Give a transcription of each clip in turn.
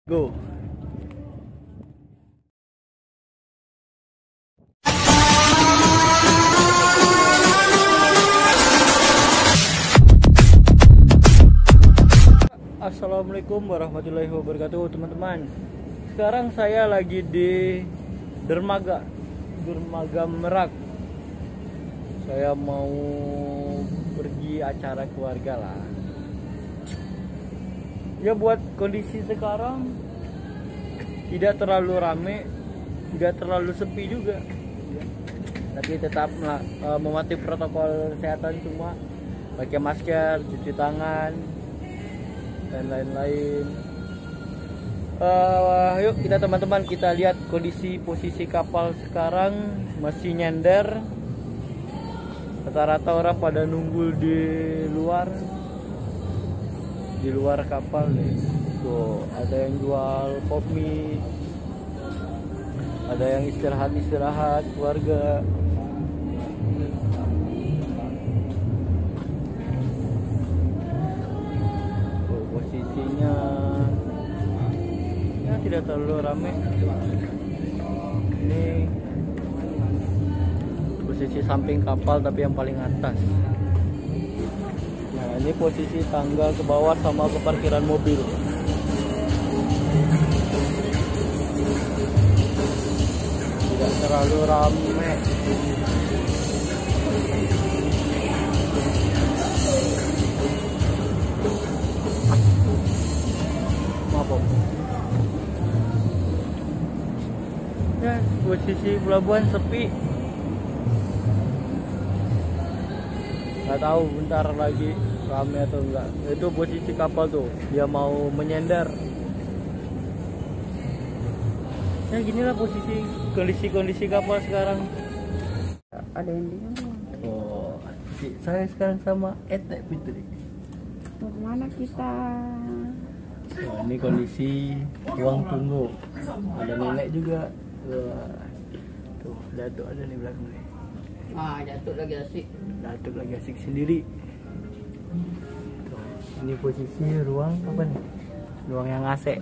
Go. Assalamualaikum warahmatullahi wabarakatuh, teman-teman. Sekarang saya lagi di Dermaga Merak. Saya mau pergi acara keluarga lah. Ya, buat kondisi sekarang tidak terlalu rame, tidak terlalu sepi juga, tapi tetap mematuhi protokol kesehatan semua, pakai masker, cuci tangan, dan lain-lain. Yuk kita teman-teman, kita lihat kondisi posisi kapal sekarang masih nyender. Rata-rata orang pada nunggu di luar kapal nih. Tuh, ada yang jual kopi, ada yang istirahat keluarga. Tuh, posisinya ya tidak terlalu ramai. Ini posisi samping kapal tapi yang paling atas. Nah, ini posisi tangga ke bawah sama ke parkiran mobil. Tidak terlalu ramai. Maaf, Om. Ya, posisi pelabuhan sepi. Nggak tahu bentar lagi rame atau enggak. Itu posisi kapal tuh, dia mau menyender. Ya ginilah posisi kondisi kapal sekarang. Ada yang bingung. Oh, saya sekarang sama Etek Fitri. Mau kemana kita? Oh, ini kondisi ruang tunggu. Ada nenek juga. Wah, tuh Datuk ada nih belakang nih. Jatuh lagi asik. Datuk lagi asik sendiri. Tuh, ini posisi ruang apa nih? Ruang yang AC.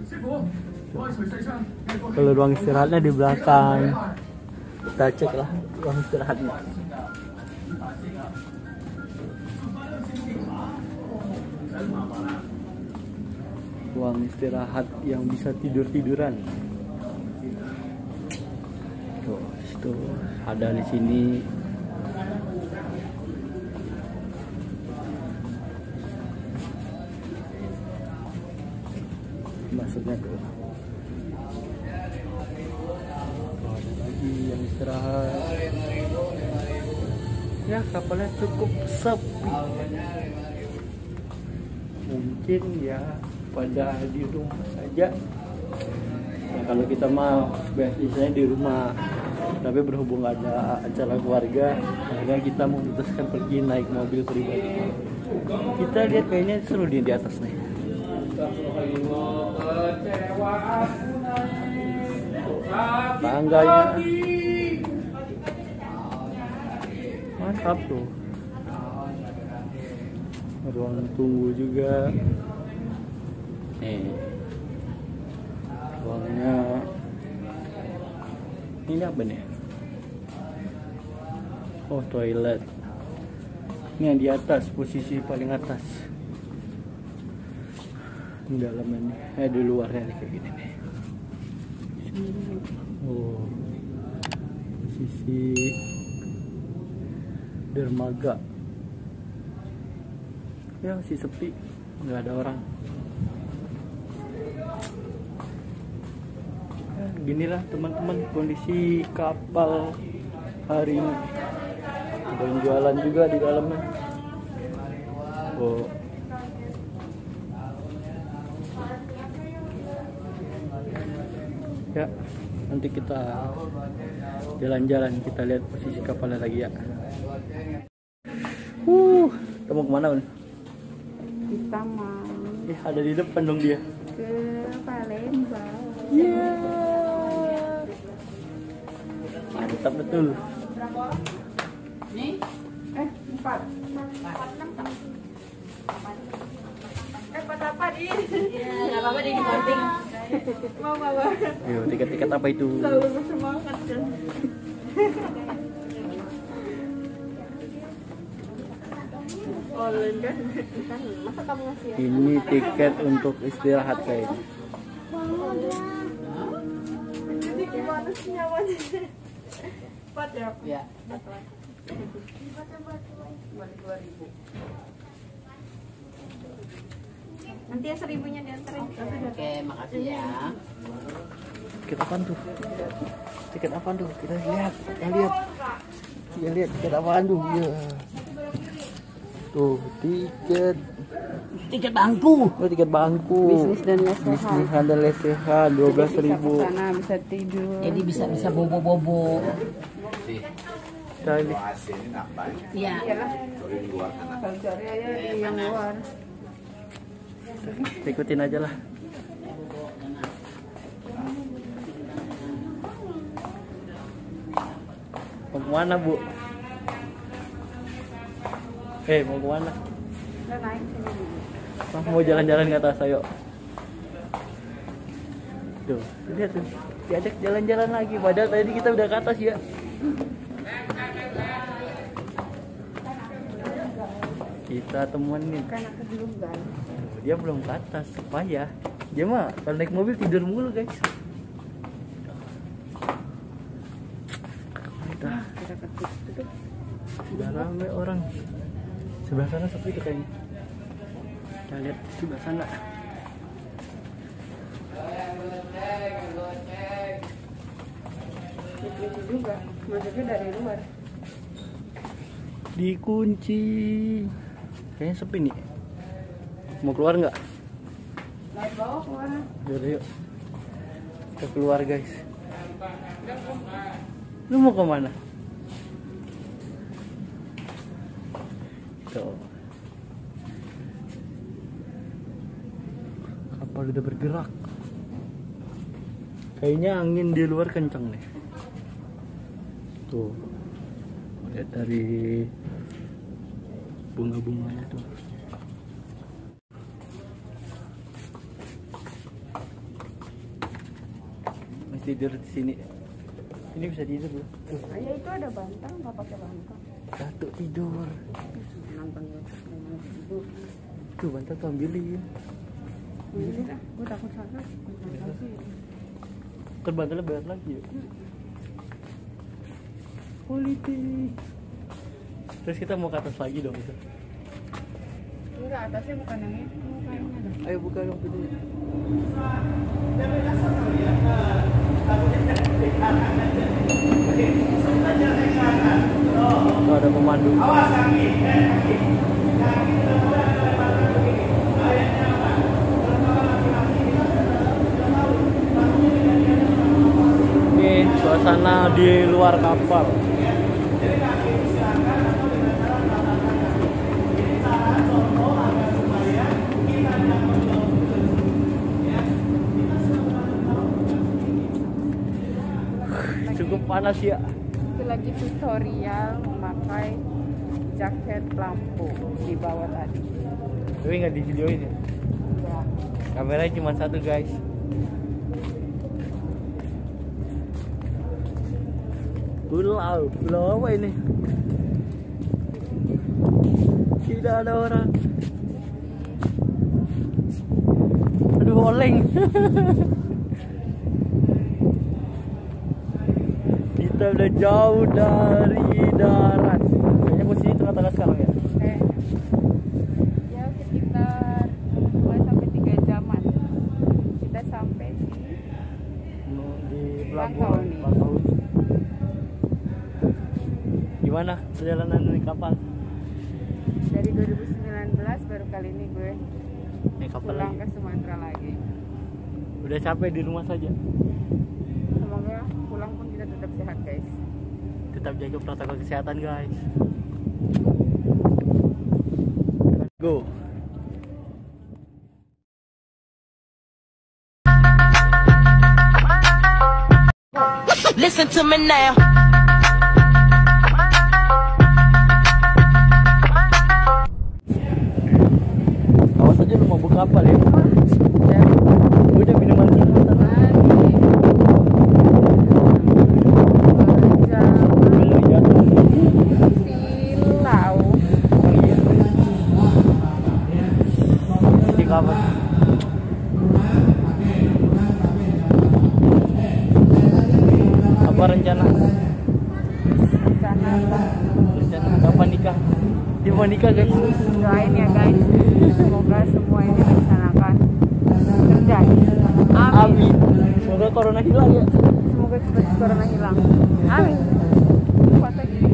Kalau ruang istirahatnya di belakang. Kita cek lah ruang istirahatnya. Ruang istirahat yang bisa tidur-tiduran. Tuh, situ ada di sini. Maksudnya tuh. Ada lagi yang istirahat. Ya, kapalnya cukup sepi. Mungkin ya pada di rumah saja. Nah, kalau kita mau biasanya di rumah, tapi berhubung ada acara keluarga, akhirnya kita memutuskan pergi naik mobil pribadi. Kita lihat kayaknya seru di atas nih. Tangganya mantap tuh. Ruang tunggu juga. Ruangnya ini apa nih? Oh, toilet. Ini yang di atas, posisi paling atas. Di dalamnya nih, di luarnya nih kayak gini nih. Oh, posisi dermaga. Ya, masih sepi, nggak ada orang. Ya, ginilah teman-teman kondisi kapal hari ini. Ada yang jualan juga di dalamnya. Oh. Ya, nanti kita jalan-jalan, kita lihat posisi kapalnya lagi ya. Kita mau kemana, Bun? Kita mau Ada di depan dong dia. ke Palembang. Mantap betul. Nih? 4. 4 apa nih? Nggak apa-apa, jadi di boarding. Mama. Ayo, tiket-tiket apa itu? Selalu bersemangat kan. Online kan? Masa kamu ngasih ya? Ini tiket untuk istirahat kayaknya. Ini gimana sih nyawanya? Empat ya? Ya. Balik 2.000. Nanti yang 1.000-nya diantarin. Oke, makasih ya. Tiket apaan tuh? Tiket apaan tuh? Kita lihat, kita lihat. Kita lihat tiket apaan tuh? Ya. Tuh, tiket. Tiket bangku. Oh, tiket bangku. Bisnis dan lesehan. Bisnis dan lesehan 12.000. Bisa kesana, bisa tidur. Jadi bisa bobo-bobo. Tadi. Iya. Kalau cari aja di yang luar. Ikutin aja lah. Mau kemana, Bu? Mau kemana? Udah naik sini. Mau jalan-jalan ke atas, ayo. Tuh, lihat tuh. Diajak jalan-jalan lagi. Padahal tadi kita udah ke atas ya. Kita temenin. Kan aku belum guys. Dia belum ke atas, supaya dia mah kalau naik mobil tidur mulu guys. Kita Tutup. udah rame orang. Sebelah sana sepi tuh kayaknya. Kita lihat sebelah sana. Itu juga. Masuknya dari luar. Dikunci. Kayaknya sepi nih. Mau keluar nggak? Naik bawah ke mana? Yaudah yuk. Kita keluar guys. Lu mau kemana? Tuh. Kapal udah bergerak. Kayaknya angin di luar kencang nih. Tuh. Lihat dari bunga-bunganya tuh. Masih tidur di sini. Ini bisa tidur loh. Tuh. Ya itu ada bantal, nggak pakai bantal. Satu tidur. Nonton YouTube. Tuh bantal tuh ambilin. Gue takut sakit. Kan bantalnya bayar lagi ya. Politik. Terus kita mau ke atas lagi dong itu. Enggak, atasnya bukan yang itu. Kayaknya ada. Ayo buka dong pintunya. Tuh ada pemandu. Ini suasana di luar kapal. Cukup panas ya. Itu lagi tutorial memakai jaket lampu di bawah tadi. Tapi nggak di videoin ya. Enggak. Kameranya cuma satu guys. Pulau apa ini? Tidak ada orang. Aduh oleng. Kita udah jauh dari darat. Kayaknya posisi tengah-tengah sekarang ya. Ya sekitar 2 sampai 3 jaman. Kita sampai Di pelabuhan Bakauheni. Bakauheni. Gimana perjalanan naik kapal? dari 2019 baru kali ini gue Naik kapal pulang lagi. ke Sumatera lagi. Udah capek di rumah saja. Semoga pulang pun kita tetap sehat guys. Tetap jaga protokol kesehatan guys. Go. Listen to me now. Awas aja lu mau buka kapal ya. Ya, Udah minuman dulu. Apa rencana? Rencana kapan nikah? Dia mau nikah guys. Doain ya guys, semoga semua ini direncanakan terjadi. Amin. Semoga corona hilang ya. Semoga cepat corona hilang. Amin. Foto gini.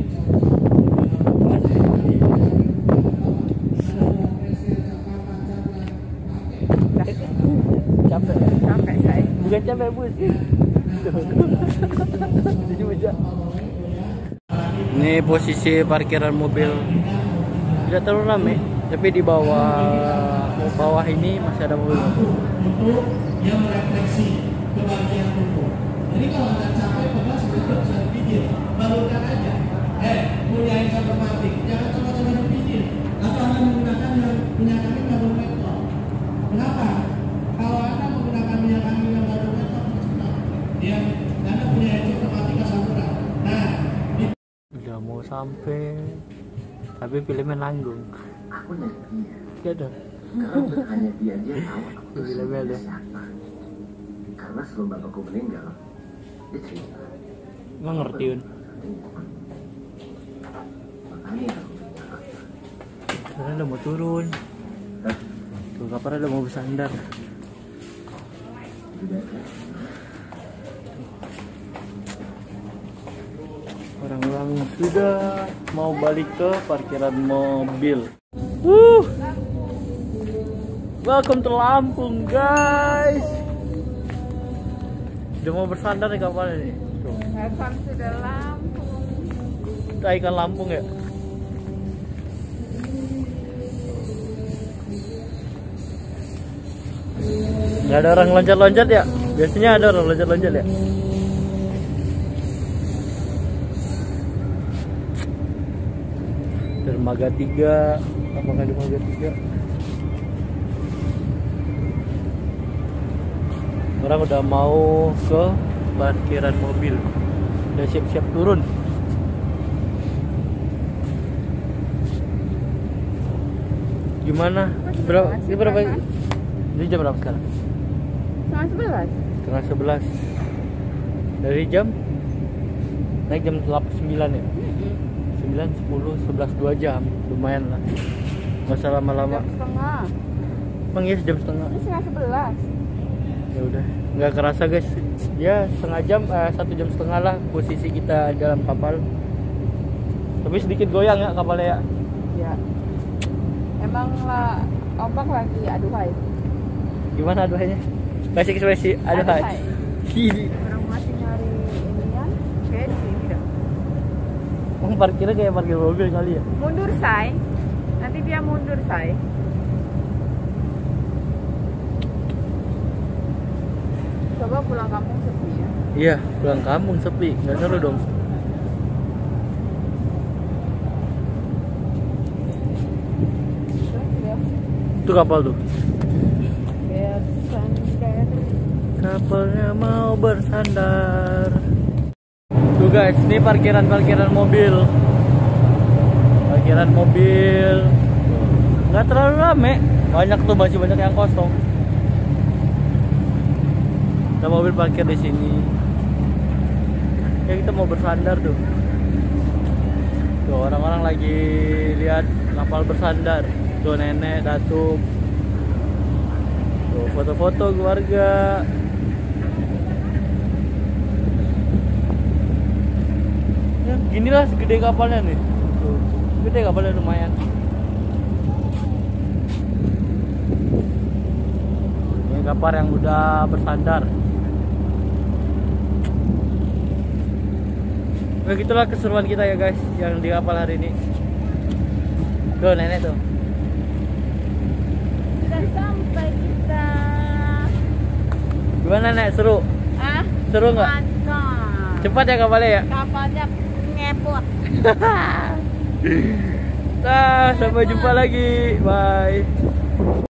Capek. Capek saya. Bukan capek bus. Ini posisi parkiran mobil. Tidak terlalu ramai, tapi di bawah ini masih ada mobil. Yang merefleksi kebahagiaan umum. Jadi kalau nggak capek, bapak sebetulnya bisa dipikir, balurkan aja. Punya yang otomatis, jangan coba-coba dipikir. Atau anda menggunakan yang minyak angin kabel petrol. Kenapa? Kalau anda menggunakan minyak angin yang kabel petrol, ya, anda punya yang otomatis saluran. Nah, Udah mau sampai, tapi filmnya nanggung. Aku nanya dia. Gak ada. Kalau bertanya dia tahu aku Filmnya ada. siapa. Karena sebelum bapakku meninggal, dia cerita. Emang ngerti Un? Makanya Karena udah mau turun. Tuh kapal udah mau bersandar. Orang-orang sudah mau balik ke parkiran mobil. Welcome to Lampung guys. Udah mau bersandar nih kapalnya nih. Tuh. Welcome to the Lampung. Itu ikan Lampung ya. Nggak ada orang loncat-loncat ya? Biasanya ada orang loncat-loncat ya? Dermaga 3. Apakah dermaga 3? Orang udah mau ke parkiran mobil. Udah siap-siap turun. Gimana? Berapa? Ini jam berapa sekarang? Setengah 11. 11. Dari jam naik jam 9 ya? 9, 10, 11, 2 jam. Lumayan lah. Nggak usah lama-lama. Jam setengah. Emang iya jam setengah. Ini setengah 11. Ya udah, nggak kerasa guys. Ya setengah jam, 1 jam setengah lah posisi kita dalam kapal. Tapi sedikit goyang ya kapalnya ya. Ya. Emang lah ombak lagi aduhai. Gimana aduhainya? Kasih ekspresi aduhai. Hi. Orang masih nyari inian. Kayak di sini dah. Emang parkirnya kayak parkir mobil kali ya? Mundur say. Nanti dia mundur say. Coba pulang kampung sepi ya. Iya, pulang kampung sepi, nggak seru dong. Itu kapal tuh. Bersandar. Kapalnya mau bersandar. Tuh guys, ini parkiran mobil. Parkiran mobil. Nggak terlalu rame, banyak tuh, masih banyak yang kosong. Ada mobil parkir di sini. Ya kita mau bersandar tuh. Tuh orang-orang lagi lihat kapal bersandar. Tuh nenek, datuk. Tuh foto-foto keluarga. Ya, ginilah segede kapalnya nih. Tuh, gede kapalnya lumayan. Ini kapal yang udah bersandar. Begitulah keseruan kita ya guys, yang di kapal hari ini. Tuh nenek tuh. Sudah sampai kita. Gimana nek, seru? Ah? Seru nggak? Mantap. Cepat ya kapalnya ya? Kapalnya ngepot. Nah, sampai jumpa lagi. Bye.